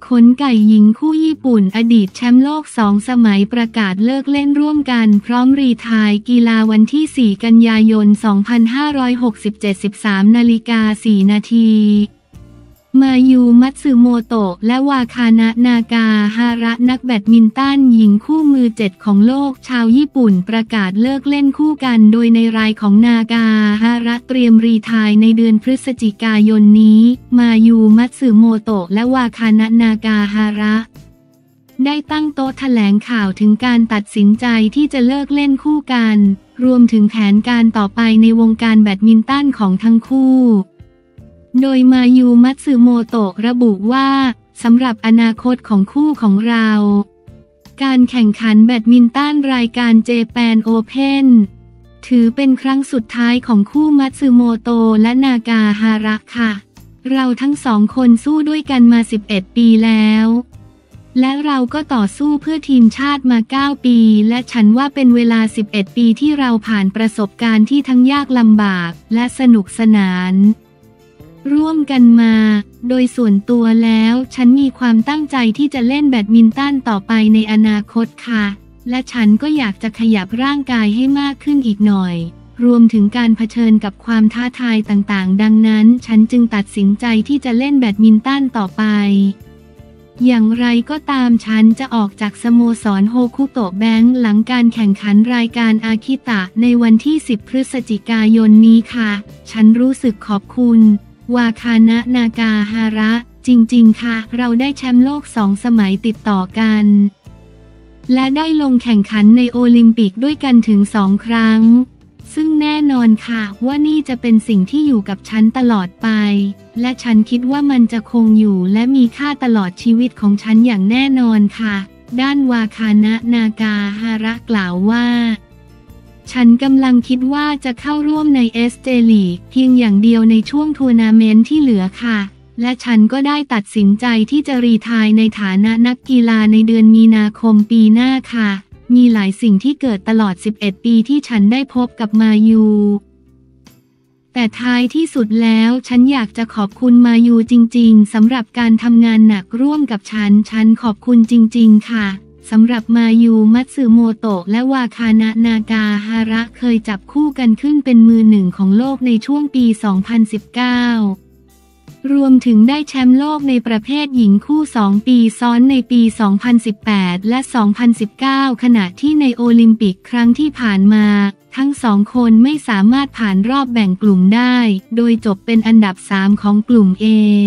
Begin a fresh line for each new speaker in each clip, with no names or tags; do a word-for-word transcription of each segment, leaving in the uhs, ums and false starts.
ขนไก่หญิงคู่ญี่ปุ่นอดีตแชมป์โลกสองสมัยประกาศเลิกเล่นร่วมกันพร้อมรีไทร์กีฬาวันที่สี่กันยายนสองพันห้าร้อยหกสิบเจ็ด สิบสามนาฬิกาสี่นาทีมายูมัตสึโมโตะและวาคานะนากาฮาระนักแบดมินตันหญิงคู่มือเจ็ดของโลกชาวญี่ปุ่นประกาศเลิกเล่นคู่กันโดยในรายของนากาฮาระเตรียมรีไทร์ในเดือนพฤศจิกายนนี้มายูมัตสึโมโตะและวาคานะนากาฮาระได้ตั้งโต๊ะแถลงข่าวถึงการตัดสินใจที่จะเลิกเล่นคู่กันรวมถึงแผนการต่อไปในวงการแบดมินตันของทั้งคู่โดยมายูมัตสึโมโตะระบุว่าสำหรับอนาคตของคู่ของเราการแข่งขันแบดมินตันรายการเจแปนโอเพ่นถือเป็นครั้งสุดท้ายของคู่มัตสึโมโตะและนากาฮาระค่ะเราทั้งสองคนสู้ด้วยกันมาสิบเอ็ดปีแล้วและเราก็ต่อสู้เพื่อทีมชาติมาเก้าปีและฉันว่าเป็นเวลาสิบเอ็ดปีที่เราผ่านประสบการณ์ที่ทั้งยากลำบากและสนุกสนานร่วมกันมาโดยส่วนตัวแล้วฉันมีความตั้งใจที่จะเล่นแบดมินตันต่อไปในอนาคตค่ะและฉันก็อยากจะขยับร่างกายให้มากขึ้นอีกหน่อยรวมถึงการเผชิญกับความท้าทายต่างๆดังนั้นฉันจึงตัดสินใจที่จะเล่นแบดมินตันต่อไปอย่างไรก็ตามฉันจะออกจากสโมสรโฮคุโตะแบงค์หลังการแข่งขันรายการอาคิตะในวันที่สิบพฤศจิกายนนี้ค่ะฉันรู้สึกขอบคุณวาคานะนากาฮาระจริงๆค่ะเราได้แชมป์โลกสองสมัยติดต่อกันและได้ลงแข่งขันในโอลิมปิกด้วยกันถึงสองครั้งซึ่งแน่นอนค่ะว่านี่จะเป็นสิ่งที่อยู่กับฉันตลอดไปและฉันคิดว่ามันจะคงอยู่และมีค่าตลอดชีวิตของฉันอย่างแน่นอนค่ะด้านวาคานะนากาฮาระกล่าวว่าฉันกำลังคิดว่าจะเข้าร่วมในเอสเจลีกเพียงอย่างเดียวในช่วงทัวร์นาเมนต์ที่เหลือค่ะและฉันก็ได้ตัดสินใจที่จะรีไทร์ในฐานะนักกีฬาในเดือนมีนาคมปีหน้าค่ะมีหลายสิ่งที่เกิดตลอดสิบเอ็ดปีที่ฉันได้พบกับมายูแต่ท้ายที่สุดแล้วฉันอยากจะขอบคุณมายูจริงๆสำหรับการทำงานหนักร่วมกับฉันฉันขอบคุณจริงๆค่ะสำหรับมายูมัตสึโมโตะและวาคานะนากาฮาระเคยจับคู่กันขึ้นเป็นมือหนึ่งของโลกในช่วงปีสองพันสิบเก้ารวมถึงได้แชมป์โลกในประเภทหญิงคู่สองปีซ้อนในปีสองพันสิบแปดและสองพันสิบเก้าขณะที่ในโอลิมปิกครั้งที่ผ่านมาทั้งสองคนไม่สามารถผ่านรอบแบ่งกลุ่มได้โดยจบเป็นอันดับสามของกลุ่ม A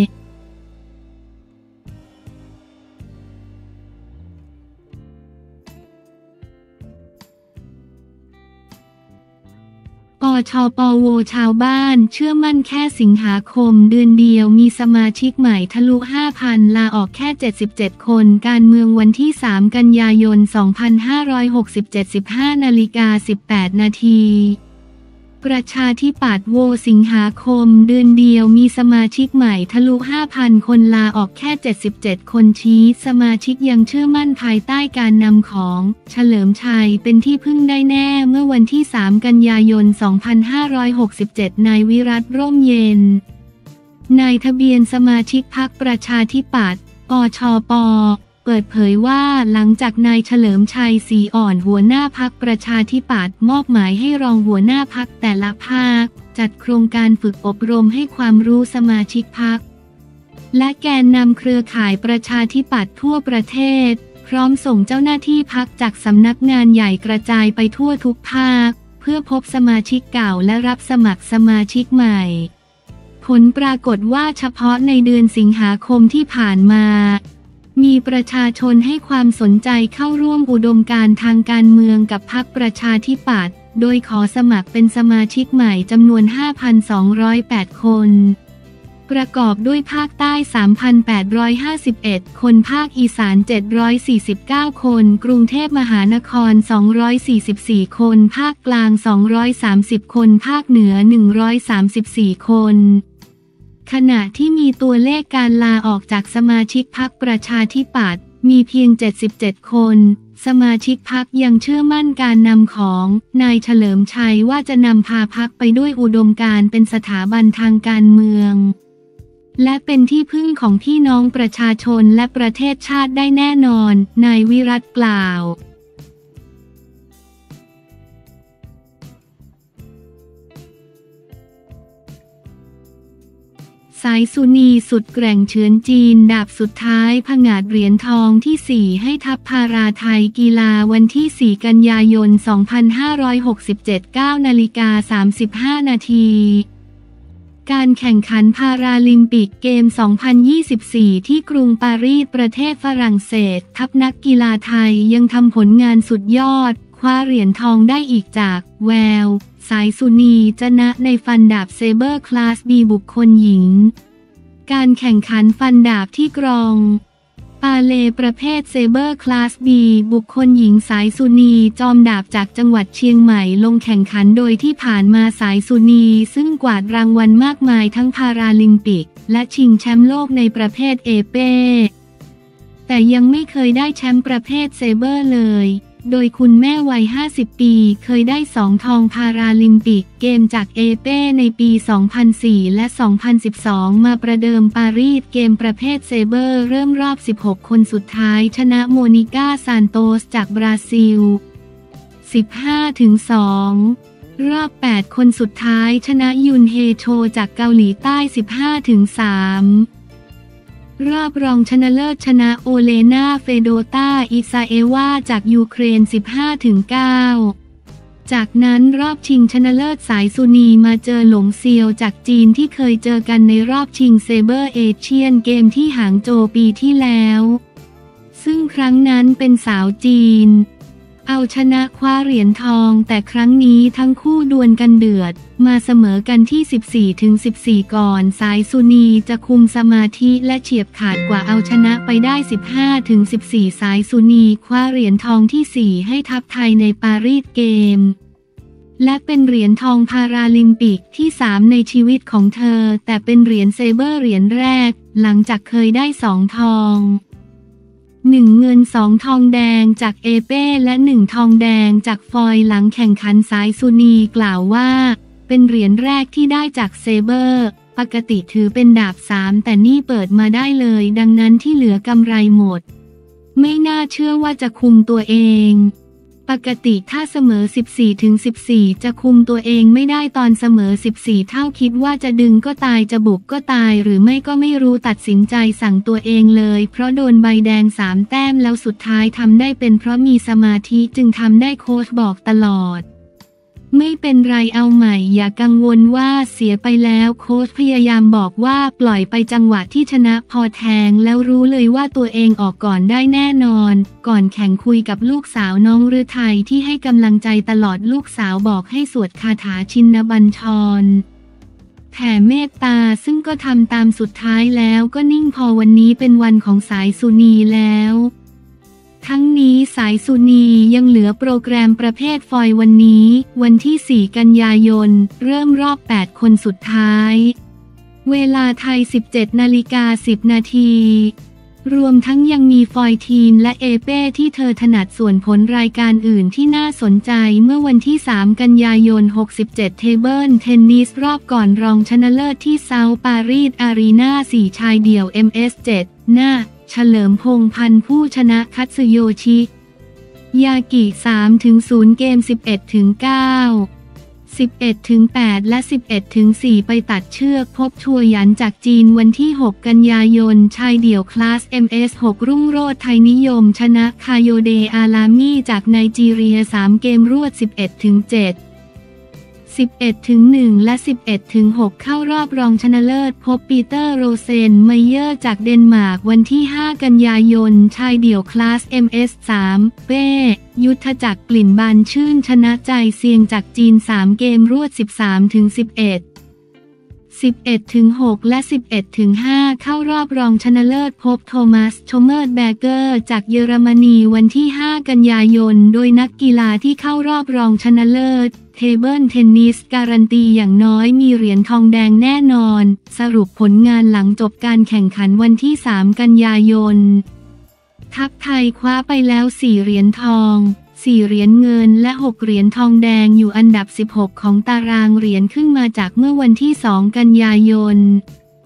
ปชปวชาวบ้านเชื่อมั่นแค่สิงหาคมเดือนเดียวมีสมาชิกใหม่ทะลุ ห้าพัน ลาออกแค่เจ็ดสิบเจ็ดคนการเมืองวันที่สามกันยายนสองพันห้าร้อยหกสิบเจ็ด สิบห้านาฬิกาสิบแปดนาทีประชาธิปัตย์โหวสิงหาคมเดือนเดียวมีสมาชิกใหม่ทะลุ ห้าพัน คนลาออกแค่เจ็ดสิบเจ็ดคนชี้สมาชิกยังเชื่อมั่นภายใต้การนำของเฉลิมชัยเป็นที่พึ่งได้แน่เมื่อวันที่สามกันยายนสองพันห้าร้อยหกสิบเจ็ดนายวิรัต ร่มเย็นนายทะเบียนสมาชิกพรรคประชาธิปัตย์ปชปเปิดเผยว่าหลังจากนายเฉลิมชัยศรีอ่อนหัวหน้าพรรคประชาธิปัตย์มอบหมายให้รองหัวหน้าพรรคแต่ละภาคจัดโครงการฝึกอบรมให้ความรู้สมาชิกพรรคและแกนนำเครือข่ายประชาธิปัตย์ทั่วประเทศพร้อมส่งเจ้าหน้าที่พรรคจากสำนักงานใหญ่กระจายไปทั่วทุกภาคเพื่อพบสมาชิกเก่าและรับสมัครสมาชิกใหม่ผลปรากฏว่าเฉพาะในเดือนสิงหาคมที่ผ่านมามีประชาชนให้ความสนใจเข้าร่วมอุดมการณ์ทางการเมืองกับพรรคประชาธิปัตย์โดยขอสมัครเป็นสมาชิกใหม่จำนวน ห้าพันสองร้อยแปด คนประกอบด้วยภาคใต้ สามพันแปดร้อยห้าสิบเอ็ด คนภาคอีสาน เจ็ดร้อยสี่สิบเก้า คนกรุงเทพมหานคร สองร้อยสี่สิบสี่ คนภาคกลาง สองร้อยสามสิบ คนภาคเหนือ หนึ่งร้อยสามสิบสี่ คนขณะที่มีตัวเลขการลาออกจากสมาชิกพรรคประชาธิปัตย์มีเพียงเจ็ดสิบเจ็ดคนสมาชิกพรรคยังเชื่อมั่นการนำของนายเฉลิมชัยว่าจะนำพาพรรคไปด้วยอุดมการณ์เป็นสถาบันทางการเมืองและเป็นที่พึ่งของพี่น้องประชาชนและประเทศชาติได้แน่นอนนายวิรัตกล่าวสายสุนีสุดแกร่งเฉือนจีนดาบสุดท้ายผงาดเหรียญทองที่สี่ให้ทัพพาราไทยกีฬาวันที่สี่กันยายนสองพันห้าร้อยหกสิบเจ็ด เก้านาฬิกาสามสิบห้านาทีการแข่งขันพาราลิมปิกเกม สองพันยี่สิบสี่ ที่กรุงปารีสประเทศฝรั่งเศสทัพนักกีฬาไทยยังทำผลงานสุดยอดคว้าเหรียญทองได้อีกจากแววสายสุนีชนะในฟันดาบเซเบอร์คลาส บี บุคคลหญิงการแข่งขันฟันดาบที่กรองปาเลประเภทเซเบอร์คลาส บี บุคคลหญิงสายสุนีจอมดาบจากจังหวัดเชียงใหม่ลงแข่งขันโดยที่ผ่านมาสายสุนีซึ่งกวาดรางวัลมากมายทั้งพาราลิมปิกและชิงแชมป์โลกในประเภทเอเป้แต่ยังไม่เคยได้แชมป์ประเภทเซเบอร์เลยโดยคุณแม่วัยห้าสิบปีเคยได้สองทองพาราลิมปิกเกมจากเอเป้ในปี สองพันสี่ และ สองพันสิบสอง มาประเดิมปารีสเกมประเภทเซเบอร์เริ่มรอบ สิบหก คนสุดท้ายชนะโมนิก้าซานโตสจากบราซิล สิบห้าถึงสอง รอบ แปด คนสุดท้ายชนะยุนเฮโชจากเกาหลีใต้ สิบห้าถึงสาม รอบรองชนะเลิศชนะโอเลนาเฟโดตาอิซาเอวาจากยูเครน สิบห้าถึงเก้า จากนั้นรอบชิงชนะเลิศสายสุนีมาเจอหลงเซียวจากจีนที่เคยเจอกันในรอบชิงเซเบอร์เอเชียนเกมที่หางโจวปีที่แล้วซึ่งครั้งนั้นเป็นสาวจีนเอาชนะคว้าเหรียญทองแต่ครั้งนี้ทั้งคู่ดวลกันเดือดมาเสมอกันที่ สิบสี่ถึงสิบสี่ ก่อนสายสุนีจะคุมสมาธิและเฉียบขาดกว่าเอาชนะไปได้ สิบห้าถึงสิบสี่ สายสุนีคว้าเหรียญทองที่ สี่ ให้ทัพไทยในปารีสเกมและเป็นเหรียญทองพาราลิมปิกที่ สาม ในชีวิตของเธอแต่เป็นเหรียญเซเบอร์เหรียญแรกหลังจากเคยได้สองทองหนึ่งเงินสองทองแดงจากเอเป้และหนึ่งทองแดงจากฟอยหลังแข่งขันสายสุนีกล่าวว่าเป็นเหรียญแรกที่ได้จากเซเบอร์ปกติถือเป็นดาบสามแต่นี่เปิดมาได้เลยดังนั้นที่เหลือกำไรหมดไม่น่าเชื่อว่าจะคุมตัวเองปกติถ้าเสมอ สิบสี่ถึงสิบสี่ จะคุมตัวเองไม่ได้ตอนเสมอ สิบสี่ เท่าคิดว่าจะดึงก็ตายจะบุกก็ตายหรือไม่ก็ไม่รู้ตัดสินใจสั่งตัวเองเลยเพราะโดนใบแดงสามแต้มแล้วสุดท้ายทำได้เป็นเพราะมีสมาธิจึงทำได้โค้ชบอกตลอดไม่เป็นไรเอาใหม่อย่ากังวลว่าเสียไปแล้วโค้ชพยายามบอกว่าปล่อยไปจังหวะที่ชนะพอแทงแล้วรู้เลยว่าตัวเองออกก่อนได้แน่นอนก่อนแข่งคุยกับลูกสาวน้องฤทัยที่ให้กำลังใจตลอดลูกสาวบอกให้สวดคาถาชินบัญชรแผ่เมตตาซึ่งก็ทำตามสุดท้ายแล้วก็นิ่งพอวันนี้เป็นวันของสายสุนีแล้วทั้งนี้สายสุนียังเหลือโปรแกรมประเภทฟอยวันนี้วันที่ สี่ กันยายนเริ่มรอบ แปด คนสุดท้ายเวลาไทย สิบเจ็ดนาฬิกาสิบนาทีรวมทั้งยังมีฟอยทีมและเอเป้ที่เธอถนัดส่วนผลรายการอื่นที่น่าสนใจเมื่อวันที่ สาม กันยายน หกสิบเจ็ด เทเบิลเทนนิสรอบก่อนรองชนะเลิศที่เซาท์ปารีสอารีนา สี่ ชายเดี่ยว เอ็ม เอส เจ็ด หน้าเฉลิมพงษ์พันธ์ผู้ชนะคัตสึโยชิยากิ สามถึงศูนย์ เกม สิบเอ็ดถึงเก้า สิบเอ็ดถึงแปด และ สิบเอ็ดถึงสี่ ไปตัดเชือกพบชัวหยันจากจีนวันที่ หก กันยายนชายเดี่ยวคลาส เอ็ม เอส หก รุ่งโรจน์ไทยนิยมชนะคาโยเดอาลามี่จากไนจีเรีย สาม เกมรวด สิบเอ็ดถึงเจ็ดสิบเอ็ดถึงหนึ่ง และ สิบเอ็ดถึงหก เข้ารอบรองชนะเลิศพบปีเตอร์โรเซนไมเยอร์จากเดนมาร์กวันที่ ห้า กันยายนชายเดี่ยวคลาส เอ็ม เอส สาม เป้ยุทธจักรกลิ่นบานชื่นชนะใจเซียงจากจีน สาม เกมรวด สิบสามถึงสิบเอ็ด สิบเอ็ดถึงหก และ สิบเอ็ดถึงห้า เข้ารอบรองชนะเลิศพบโทมัส โชเมอร์แบเกอร์จากเยอรมนีวันที่ ห้า กันยายนโดยนักกีฬาที่เข้ารอบรองชนะเลิศเทเบิลเทนนิสการันตีอย่างน้อยมีเหรียญทองแดงแน่นอนสรุปผลงานหลังจบการแข่งขันวันที่ สาม กันยายนทัพไทยคว้าไปแล้ว สี่ เหรียญทอง สี่ เหรียญเงินและ หก เหรียญทองแดงอยู่อันดับ สิบหก ของตารางเหรียญขึ้นมาจากเมื่อวันที่ สอง กันยายน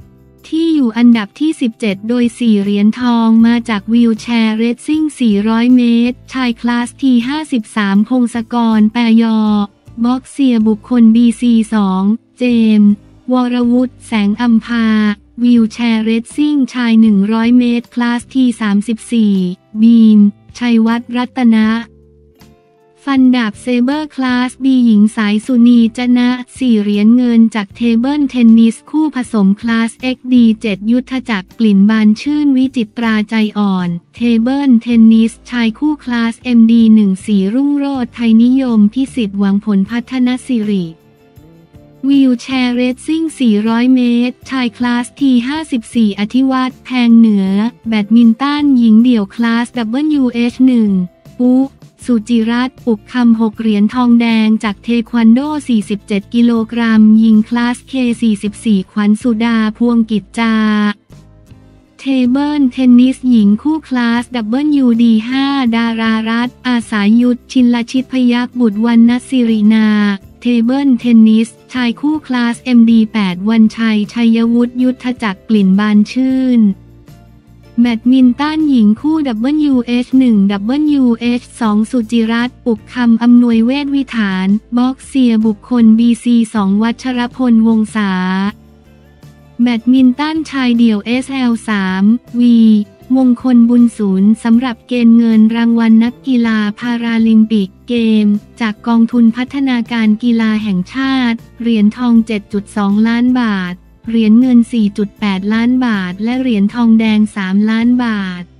ที่อยู่อันดับที่ สิบเจ็ด โดย สี่ เหรียญทองมาจากวีลแชร์เรซซิ่ง สี่ร้อย เมตร ชายคลาส ที ห้าสิบสาม พงศกร แปรยอ บ็อกเซียบุคคล บี ซี สอง เจมส์ วรวุฒิ แสงอัมพา วีลแชร์เรซซิ่ง ชาย หนึ่งร้อย เมตร คลาส ที สามสิบสี่ บีม ชัยวัฒน์ รัตนะ ฟันดาบเซเบอร์คลาส บี หญิงสายสุนีจนะ สี่ เหรียญเงินจากเทเบิลเทนนิสคู่ผสมคลาส เอ็กซ์ ดี เจ็ด ยุทธจักรกลิ่นบานชื่นวิจิตราใจอ่อน เทเบิลเทนนิสชายคู่คลาส เอ็ม ดี หนึ่ง สี่ รุ่งโรจน์ไทยนิยมพิสิทธิ์หวังผลพัฒนสิริวีลแชร์เรซซิ่ง สี่ร้อย เมตร ชายคลาส ที ห้าสิบสี่ อธิวัฒน์แพงเหนือ แบดมินตันหญิงเดี่ยวคลาส ดับเบิลยู เอช หนึ่ง ปุ๊สุจิรัตน์ ปุกคำ หก เหรียญทองแดงจากเทควันโด สี่สิบเจ็ด กิโลกรัมหญิงคลาส เค สี่สิบสี่ ขวัญสุดา พวงกิจจา เทเบิลเทนนิสหญิงคู่คลาส ดับเบิลยู ดี ห้า ดารารัตน์ อาสายุทธ ชินลชิตพยัคฆ์บุตรวรรณศิรินา เทเบิลเทนนิสชายคู่คลาส เอ็ม ดี แปด วันชัย ชัยวุฒิ ยุทธจักรกลิ่นบานชื่นแบดมินตันหญิงคู่ ดับเบิลยู เอช หนึ่ง ดับเบิลยู เอช สอง สุจิรัตน์ ปุกคำ อำนวยเวทวิถาน บ็อกเซียบุคคล บี ซี สอง วัชรพล วงศาแบดมินตันชายเดี่ยว เอส แอล สาม วี มงคลบุญศูนย์สำหรับเกณฑ์เงินรางวัลนักกีฬาพาราลิมปิกเกมจากกองทุนพัฒนาการกีฬาแห่งชาติเหรียญทอง เจ็ดจุดสอง ล้านบาทเหรียญเงิน สี่จุดแปด ล้านบาทและเหรียญทองแดง สาม ล้านบาท